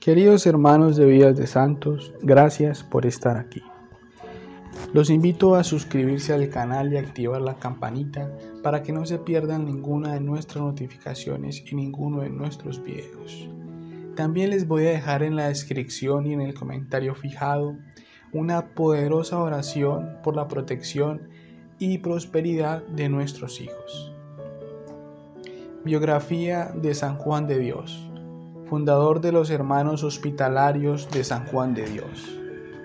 Queridos hermanos de Vidas de Santos, gracias por estar aquí. Los invito a suscribirse al canal y activar la campanita para que no se pierdan ninguna de nuestras notificaciones y ninguno de nuestros videos. También les voy a dejar en la descripción y en el comentario fijado una poderosa oración por la protección y prosperidad de nuestros hijos. Biografía de San Juan de Dios, fundador de los Hermanos Hospitalarios de San Juan de Dios.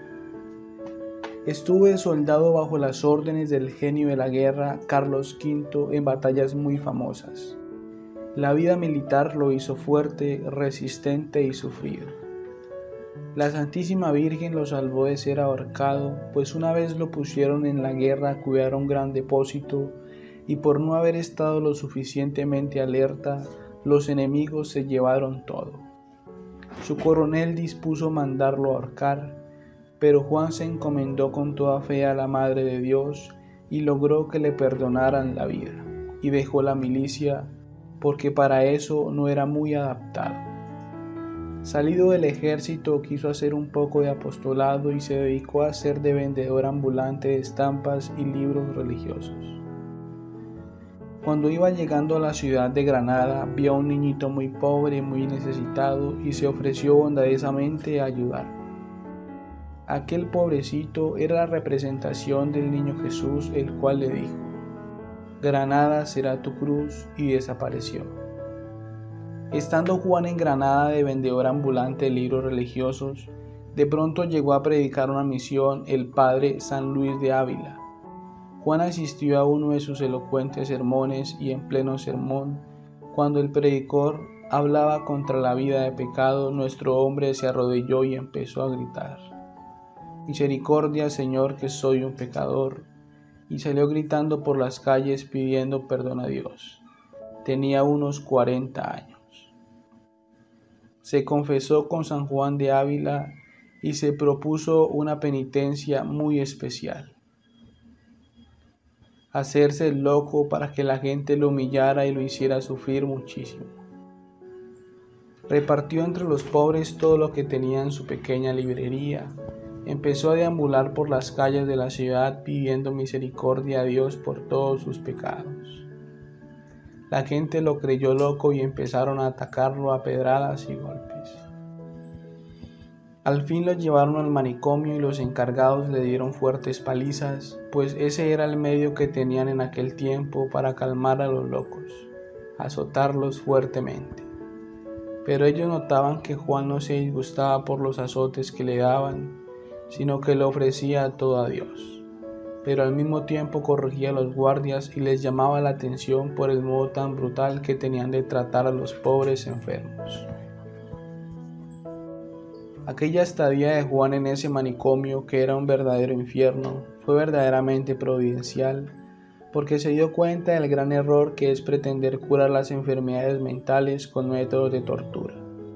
Estuve soldado bajo las órdenes del genio de la guerra Carlos V en batallas muy famosas. La vida militar lo hizo fuerte, resistente y sufrido. La Santísima Virgen lo salvó de ser ahorcado, pues una vez lo pusieron en la guerra a cuidar un gran depósito y por no haber estado lo suficientemente alerta, los enemigos se llevaron todo. Su coronel dispuso mandarlo ahorcar, pero Juan se encomendó con toda fe a la Madre de Dios y logró que le perdonaran la vida, y dejó la milicia porque para eso no era muy adaptado. Salido del ejército quiso hacer un poco de apostolado y se dedicó a ser de vendedor ambulante de estampas y libros religiosos. Cuando iba llegando a la ciudad de Granada, vio a un niñito muy pobre y muy necesitado y se ofreció bondadosamente a ayudar. Aquel pobrecito era la representación del niño Jesús, el cual le dijo: «Granada será tu cruz», y desapareció. Estando Juan en Granada de vendedor ambulante de libros religiosos, de pronto llegó a predicar una misión el padre San Luis de Ávila. Juan asistió a uno de sus elocuentes sermones y en pleno sermón, cuando el predicador hablaba contra la vida de pecado, nuestro hombre se arrodilló y empezó a gritar: «Misericordia, Señor, que soy un pecador», y salió gritando por las calles pidiendo perdón a Dios. Tenía unos 40 años. Se confesó con San Juan de Ávila y se propuso una penitencia muy especial: hacerse el loco para que la gente lo humillara y lo hiciera sufrir muchísimo. Repartió entre los pobres todo lo que tenía en su pequeña librería. Empezó a deambular por las calles de la ciudad pidiendo misericordia a Dios por todos sus pecados. La gente lo creyó loco y empezaron a atacarlo a pedradas y golpes. Al fin lo llevaron al manicomio y los encargados le dieron fuertes palizas, pues ese era el medio que tenían en aquel tiempo para calmar a los locos: azotarlos fuertemente. Pero ellos notaban que Juan no se disgustaba por los azotes que le daban, sino que le ofrecía todo a Dios. Pero al mismo tiempo corregía a los guardias y les llamaba la atención por el modo tan brutal que tenían de tratar a los pobres enfermos. Aquella estadía de Juan en ese manicomio, que era un verdadero infierno, fue verdaderamente providencial, porque se dio cuenta del gran error que es pretender curar las enfermedades mentales con métodos de tortura.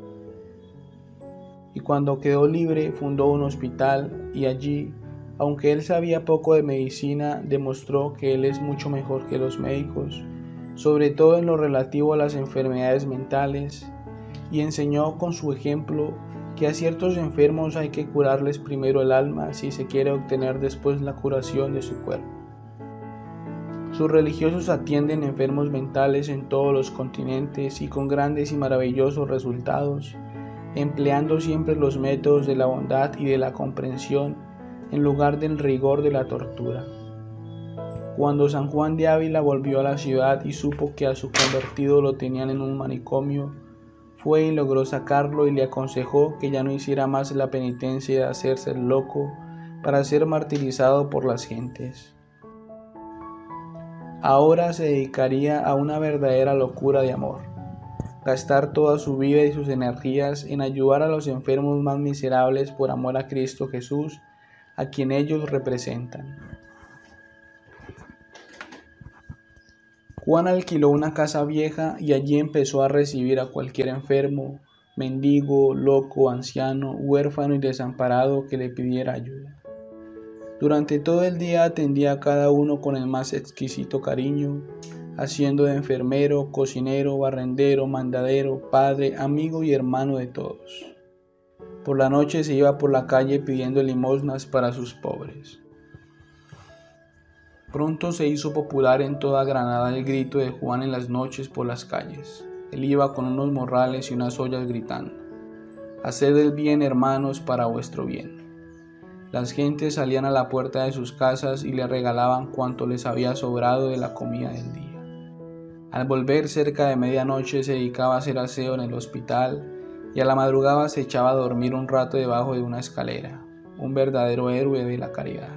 Y cuando quedó libre, fundó un hospital y allí, aunque él sabía poco de medicina, demostró que él es mucho mejor que los médicos, sobre todo en lo relativo a las enfermedades mentales, y enseñó con su ejemplo que a ciertos enfermos hay que curarles primero el alma si se quiere obtener después la curación de su cuerpo. Sus religiosos atienden enfermos mentales en todos los continentes y con grandes y maravillosos resultados, empleando siempre los métodos de la bondad y de la comprensión en lugar del rigor de la tortura. Cuando San Juan de Ávila volvió a la ciudad y supo que a su convertido lo tenían en un manicomio, fue y logró sacarlo y le aconsejó que ya no hiciera más la penitencia de hacerse el loco para ser martirizado por las gentes. Ahora se dedicaría a una verdadera locura de amor: gastar toda su vida y sus energías en ayudar a los enfermos más miserables por amor a Cristo Jesús, a quien ellos representan. Juan alquiló una casa vieja y allí empezó a recibir a cualquier enfermo, mendigo, loco, anciano, huérfano y desamparado que le pidiera ayuda. Durante todo el día atendía a cada uno con el más exquisito cariño, haciendo de enfermero, cocinero, barrendero, mandadero, padre, amigo y hermano de todos. Por la noche se iba por la calle pidiendo limosnas para sus pobres. Pronto se hizo popular en toda Granada el grito de Juan en las noches por las calles. Él iba con unos morrales y unas ollas gritando: «Haced el bien, hermanos, para vuestro bien». Las gentes salían a la puerta de sus casas y le regalaban cuanto les había sobrado de la comida del día. Al volver cerca de medianoche se dedicaba a hacer aseo en el hospital y a la madrugada se echaba a dormir un rato debajo de una escalera, un verdadero héroe de la caridad.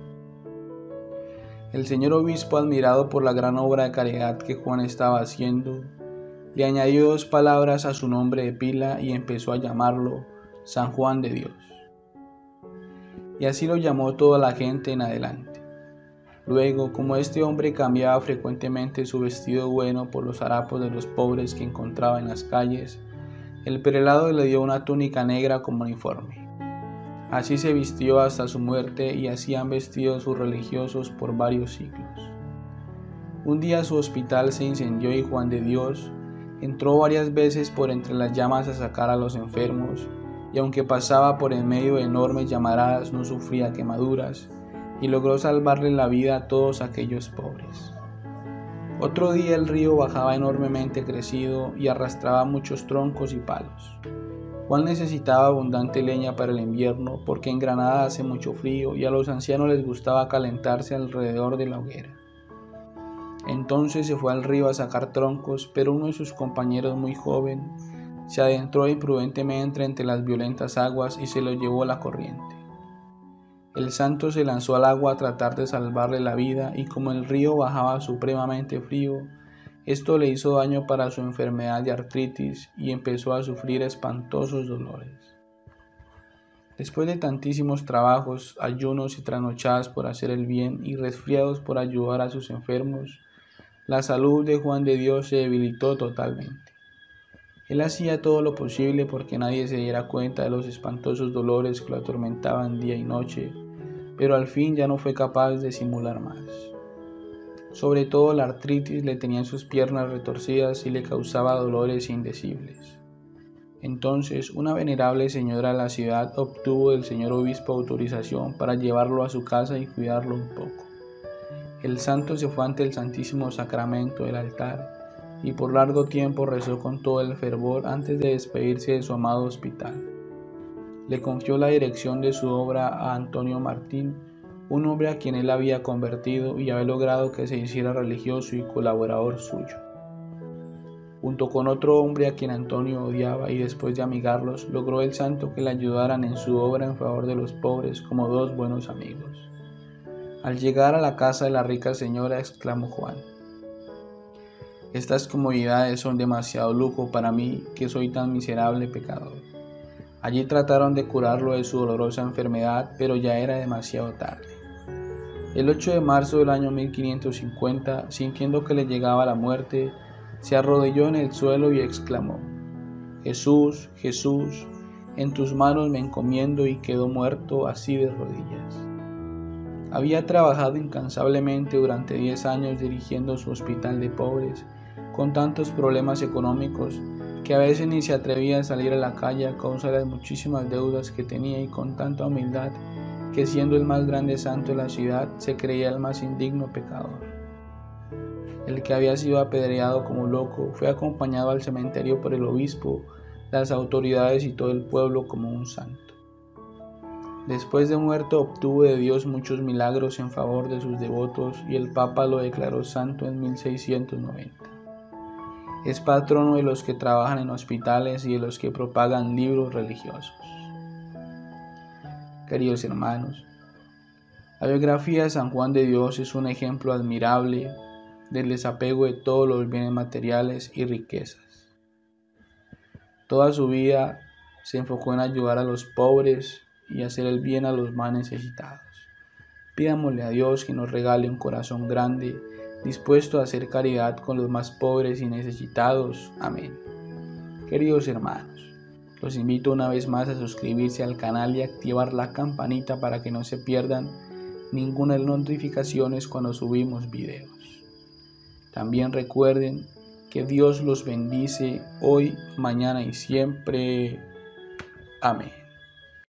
El señor obispo, admirado por la gran obra de caridad que Juan estaba haciendo, le añadió 2 palabras a su nombre de pila y empezó a llamarlo San Juan de Dios. Y así lo llamó toda la gente en adelante. Luego, como este hombre cambiaba frecuentemente su vestido bueno por los harapos de los pobres que encontraba en las calles, el prelado le dio una túnica negra como uniforme. Así se vistió hasta su muerte y así han vestido sus religiosos por varios siglos. Un día su hospital se incendió y Juan de Dios entró varias veces por entre las llamas a sacar a los enfermos, y aunque pasaba por en medio de enormes llamaradas no sufría quemaduras y logró salvarle la vida a todos aquellos pobres. Otro día el río bajaba enormemente crecido y arrastraba muchos troncos y palos. Juan necesitaba abundante leña para el invierno porque en Granada hace mucho frío y a los ancianos les gustaba calentarse alrededor de la hoguera. Entonces se fue al río a sacar troncos, pero uno de sus compañeros, muy joven, se adentró imprudentemente entre las violentas aguas y se lo llevó la corriente. El santo se lanzó al agua a tratar de salvarle la vida y como el río bajaba supremamente frío, esto le hizo daño para su enfermedad de artritis y empezó a sufrir espantosos dolores. Después de tantísimos trabajos, ayunos y trasnochadas por hacer el bien y resfriados por ayudar a sus enfermos, la salud de Juan de Dios se debilitó totalmente. Él hacía todo lo posible porque nadie se diera cuenta de los espantosos dolores que lo atormentaban día y noche, pero al fin ya no fue capaz de simular más. Sobre todo la artritis le tenía en sus piernas retorcidas y le causaba dolores indecibles. Entonces una venerable señora de la ciudad obtuvo del señor obispo autorización para llevarlo a su casa y cuidarlo un poco. El santo se fue ante el Santísimo Sacramento del altar y por largo tiempo rezó con todo el fervor antes de despedirse de su amado hospital. Le confió la dirección de su obra a Antonio Martín, un hombre a quien él había convertido y había logrado que se hiciera religioso y colaborador suyo. Junto con otro hombre a quien Antonio odiaba y después de amigarlos, logró el santo que le ayudaran en su obra en favor de los pobres como 2 buenos amigos. Al llegar a la casa de la rica señora, exclamó Juan: «Estas comodidades son demasiado lujo para mí, que soy tan miserable pecador». Allí trataron de curarlo de su dolorosa enfermedad, pero ya era demasiado tarde. El 8 de marzo del año 1550, sintiendo que le llegaba la muerte, se arrodilló en el suelo y exclamó: «Jesús, Jesús, en tus manos me encomiendo», y quedó muerto así de rodillas. Había trabajado incansablemente durante 10 años dirigiendo su hospital de pobres, con tantos problemas económicos que a veces ni se atrevía a salir a la calle a causa de las muchísimas deudas que tenía, y con tanta humildad que, siendo el más grande santo de la ciudad, se creía el más indigno pecador. El que había sido apedreado como loco fue acompañado al cementerio por el obispo, las autoridades y todo el pueblo como un santo. Después de muerto obtuvo de Dios muchos milagros en favor de sus devotos y el Papa lo declaró santo en 1690. Es patrono de los que trabajan en hospitales y de los que propagan libros religiosos. Queridos hermanos, la biografía de San Juan de Dios es un ejemplo admirable del desapego de todos los bienes materiales y riquezas. Toda su vida se enfocó en ayudar a los pobres y hacer el bien a los más necesitados. Pidámosle a Dios que nos regale un corazón grande, dispuesto a hacer caridad con los más pobres y necesitados. Amén. Queridos hermanos, los invito una vez más a suscribirse al canal y activar la campanita para que no se pierdan ninguna de las notificaciones cuando subimos videos. También recuerden que Dios los bendice hoy, mañana y siempre. Amén.